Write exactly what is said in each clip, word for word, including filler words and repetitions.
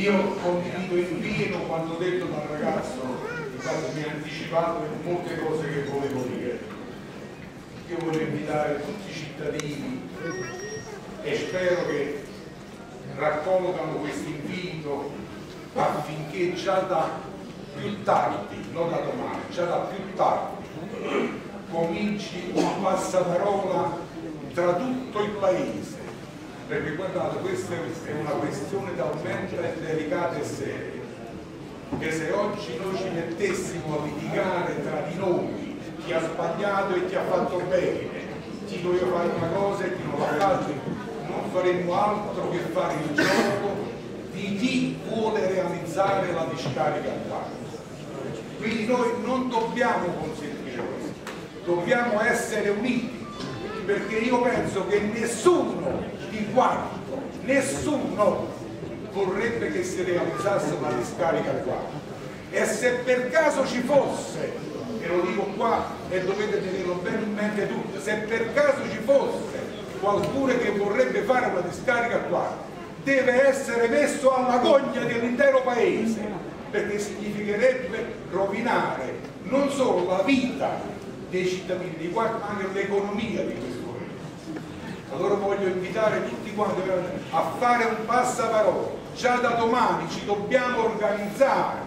Io condivido in pieno quanto detto dal ragazzo, infatti mi ha anticipato molte cose che volevo dire. Io voglio invitare tutti i cittadini e spero che raccolgano questo invito affinché già da più tardi, non da domani, già da più tardi cominci un passaparola tra tutto il paese, perché guardate, questa è una questione talmente delicata e seria che se oggi noi ci mettessimo a litigare tra di noi, chi ha sbagliato e chi ha fatto bene, chi doveva fare una cosa e chi non l'ha fatto, non faremmo altro che fare il gioco di chi vuole realizzare la discarica acquatica. Quindi noi non dobbiamo consentire questo, dobbiamo essere uniti, perché io penso che nessuno di quanto, nessuno vorrebbe che si realizzasse una discarica acquatica. E se per caso ci fosse, e lo dico qua e dovete tenerlo bene in mente tutti, se per caso ci fosse qualcuno che vorrebbe fare una discarica acquatica, deve essere messo alla gogna dell'intero paese, perché significherebbe rovinare non solo la vita dei cittadini di Quarto, ma anche l'economia di questo paese. Allora voglio invitare tutti quanti a fare un passaparola. Già da domani ci dobbiamo organizzare.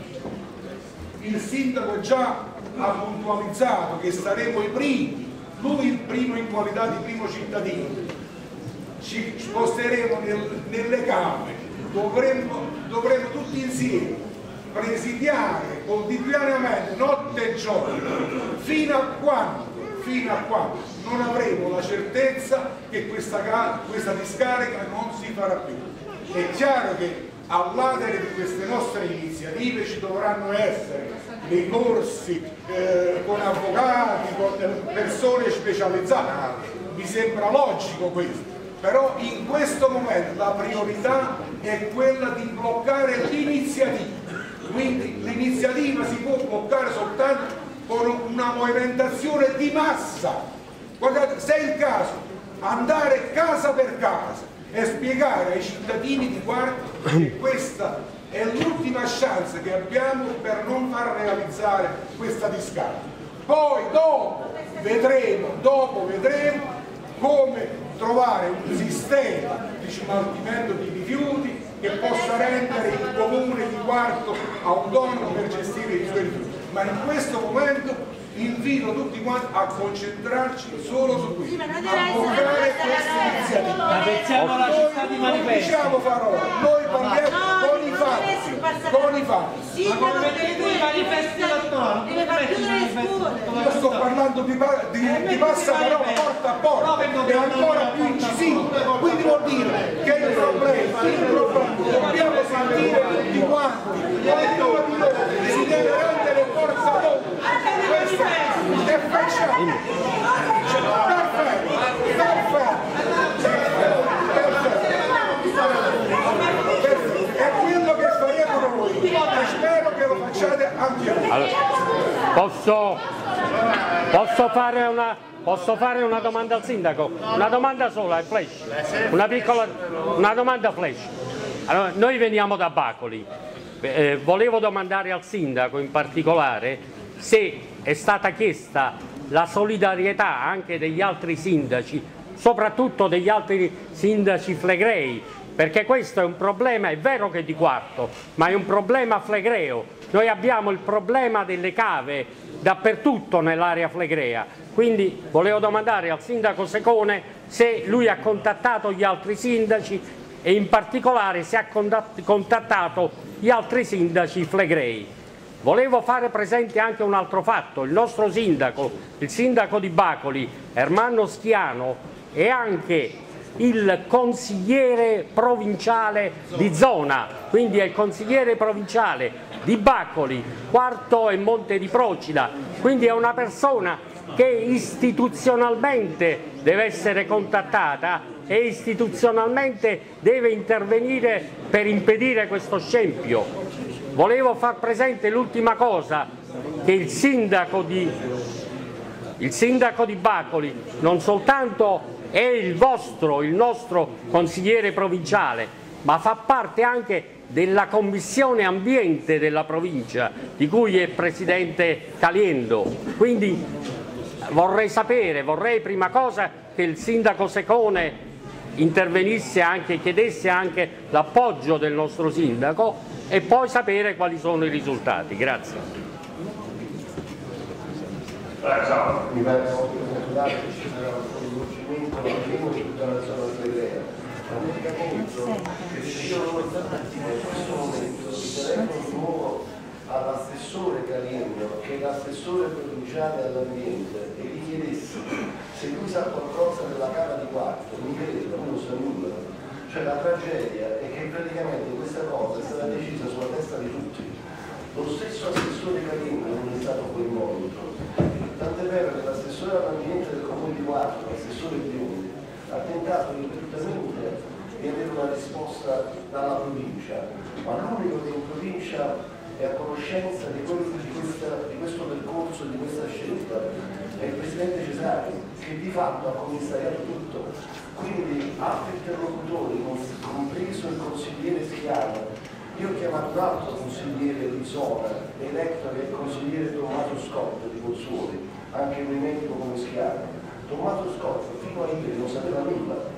Il sindaco già ha puntualizzato che saremo i primi, lui il primo in qualità di primo cittadino. Ci sposteremo nel, nelle Camere, dovremmo, dovremo tutti insieme presidiare quotidianamente, notte e giorno, fino a quando, fino a quando non avremo la certezza che questa, questa discarica non si farà più. È chiaro che all'atere di queste nostre iniziative ci dovranno essere dei corsi eh, con avvocati, con persone specializzate, mi sembra logico questo. Però in questo momento la priorità è quella di bloccare l'iniziativa, quindi l'iniziativa si può bloccare soltanto con una movimentazione di massa. Guardate, se è il caso, andare casa per casa e spiegare ai cittadini di Quarto che questa è l'ultima chance che abbiamo per non far realizzare questa discarica. Poi dopo vedremo, dopo vedremo come trovare un sistema di smaltimento di rifiuti che possa rendere il comune di Quarto autonomo per gestire i suoi rifiuti. Ma in questo momento invito tutti quanti a concentrarci solo su questo, a bloccare questa iniziativa. Noi non diciamo parole, noi parliamo con i fatti, con i fatti. Ma come vedete i manifesti attorno? Io sto parlando di, di, di passaparola porta a porta, è ancora più incisivo, quindi vuol dire che il problema, il problema dobbiamo sentire tutti quanti, ognuno di noi si deve rendere forza dopo. Questo è facciamo. Perfetto, perfetto. È quello che faremo noi e spero che lo facciate anche voi. Allora, posso, posso, fare una, posso fare una domanda al sindaco? Una domanda sola, flash. Una piccola una domanda flash. Allora, noi veniamo da Bacoli. Eh, volevo domandare al sindaco in particolare se è stata chiesta la solidarietà anche degli altri sindaci, soprattutto degli altri sindaci flegrei, perché questo è un problema, è vero che è di Quarto, ma è un problema flegreo. Noi abbiamo il problema delle cave dappertutto nell'area flegrea, quindi volevo domandare al sindaco Secone se lui ha contattato gli altri sindaci e in particolare se ha contattato gli altri sindaci flegrei. Volevo fare presente anche un altro fatto: il nostro sindaco, il sindaco di Bacoli, Ermanno Schiano, è anche il consigliere provinciale di zona, quindi è il consigliere provinciale di Bacoli, Quarto e Monte di Procida, quindi è una persona che istituzionalmente deve essere contattata e istituzionalmente deve intervenire per impedire questo scempio. Volevo far presente l'ultima cosa, che il sindaco di, il sindaco di Bacoli non soltanto è il vostro, il nostro consigliere provinciale, ma fa parte anche della Commissione Ambiente della provincia, di cui è presidente Caliendo. Quindi vorrei sapere, vorrei prima cosa che il sindaco Secone intervenisse anche, chiedesse anche l'appoggio del nostro sindaco e poi sapere quali sono i risultati. Grazie. Mi pare naturale che ci sarà un coinvolgimento almeno di tutta la zona flegrea. Ma tenga conto che se io non stamattina in questo momento mi telefono nuovo all'assessore Caliendo, che è l'assessore provinciale all'ambiente, e gli chiedessi se lui sa qualcosa della Camera di Quarto, mi crede, lui non sa nulla. Cioè la tragedia è che praticamente questa cosa è stata decisa sulla testa di tutti. Lo stesso assessore Caliendo non è stato coinvolto. Tant'è vero che l'assessore all'ambiente del Comune di Quarto, l'assessore Biondi, ha tentato ripetutamente di avere una risposta dalla provincia, ma l'unico che in provincia è a conoscenza di, quello, di, questa, di questo percorso, di questa scelta, è il Presidente Cesari, che di fatto ha commissariato tutto. Quindi altri interlocutori, compreso il consigliere Schiano. Io ho chiamato un altro consigliere di zona, eletto, che è il consigliere Tommaso Scott di Pozzuoli, anche lui medico come Schiano. Tommaso Scott fino a ieri non sapeva nulla.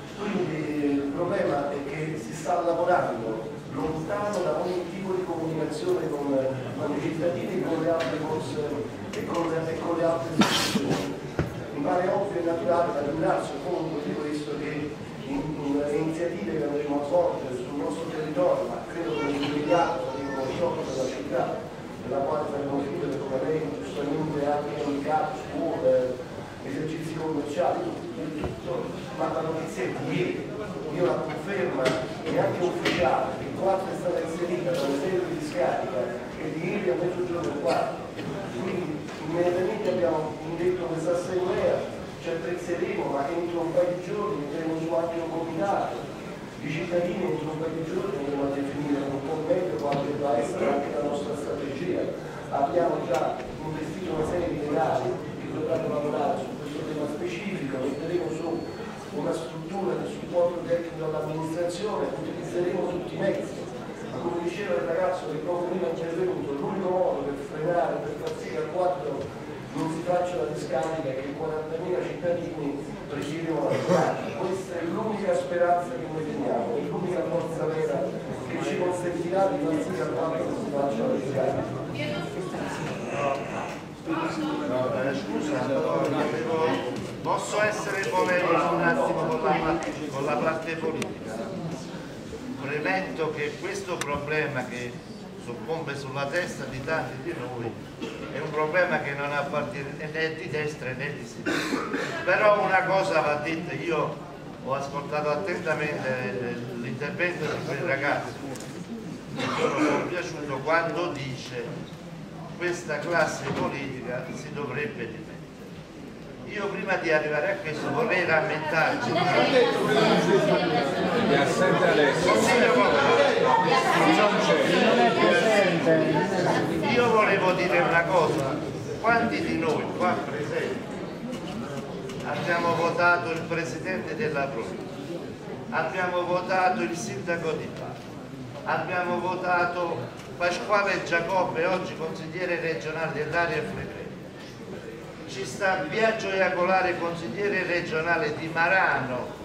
Quindi il problema è che si sta lavorando lontano da ogni tipo di comunicazione con, con i cittadini e con le altre forze e con le, e con le altre istituzioni. Mi pare ovvio e naturale, la ringrazio comunque di questo, che in, in, le iniziative che andremo a svolgere sul nostro territorio, ma credo che nell'immediato saremo sciopero della città, nella quale saremo finite le componenti, giustamente anche handicapi, scuole, esercizi commerciali, tutto, ma la notizia è di ieri. Io la conferma è anche ufficiale, che il quattro è stata inserita dalle sedi di discarica e di ieri a mezzogiorno il quattro. Quindi immediatamente abbiamo indetto questa assemblea, ci attrezzeremo, ma entro un paio di giorni metteremo su anche un comitato. I cittadini entro un paio di giorni andremo a definire un po' meglio quale deve essere anche la nostra strategia. Abbiamo già investito una serie di legali che dovranno lavorare su questo tema specifico, metteremo su una struttura di supporto tecnico all'amministrazione, utilizzeremo tutti i mezzi. Ma come diceva il ragazzo che proprio prima è intervenuto, l'unico modo per frenare, per far sì che al quattro non si faccia la discarica è che quarantamila cittadini presiedono la discarica. Questa è l'unica speranza che noi teniamo, è l'unica forza vera che ci consentirà di far sì che al quattro non si faccia la discarica. No, eh, scusa, devo... posso essere polemico un attimo con la, con la parte politica? Premetto che questo problema che soccombe sulla testa di tanti di noi è un problema che non appartiene né di destra né di sinistra. Però una cosa va detta, io ho ascoltato attentamente l'intervento di quel ragazzo, mi sono compiaciuto quando dice questa classe politica si dovrebbe dimettere. Io prima di arrivare a questo vorrei rammentarci. Io volevo dire una cosa, quanti di noi qua presenti abbiamo votato il presidente della provincia, abbiamo votato il sindaco di Bari, abbiamo votato Pasquale Giacobbe, oggi consigliere regionale dell'area Flegrea. Ci sta Biagio Iacolare, consigliere regionale di Marano,